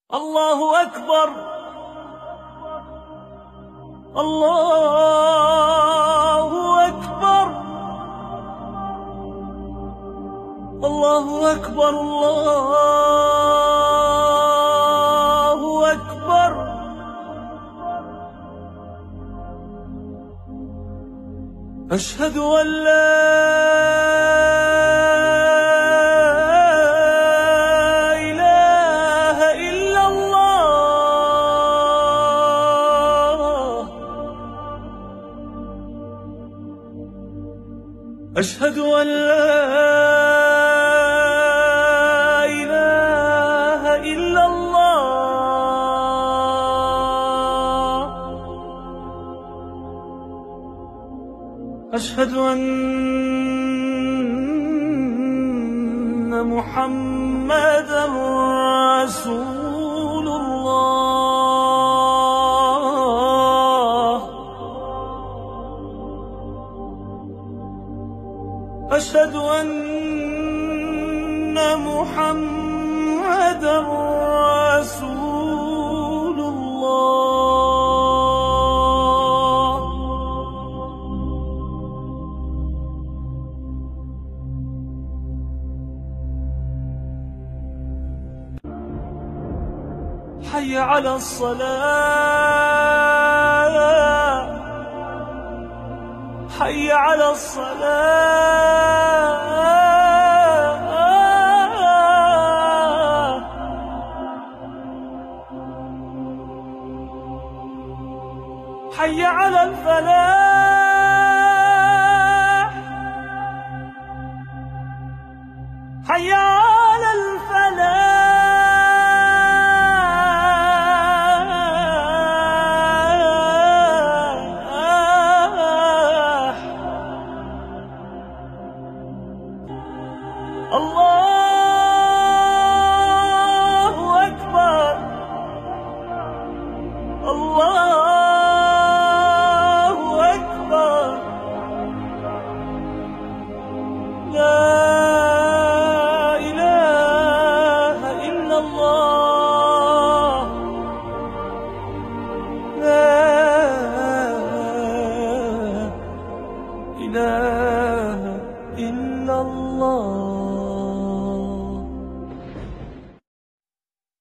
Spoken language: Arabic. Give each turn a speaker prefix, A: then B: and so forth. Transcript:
A: الله أكبر الله أكبر الله أكبر الله أكبر. أشهد أن لا أشهد أن لا إله إلا الله. أشهد أن محمدًا رسول الله. أشهد أن محمدًا رسول الله. حي على الصلاة حي على الصلاة. حي على الفلاح حي على الفلاح. الله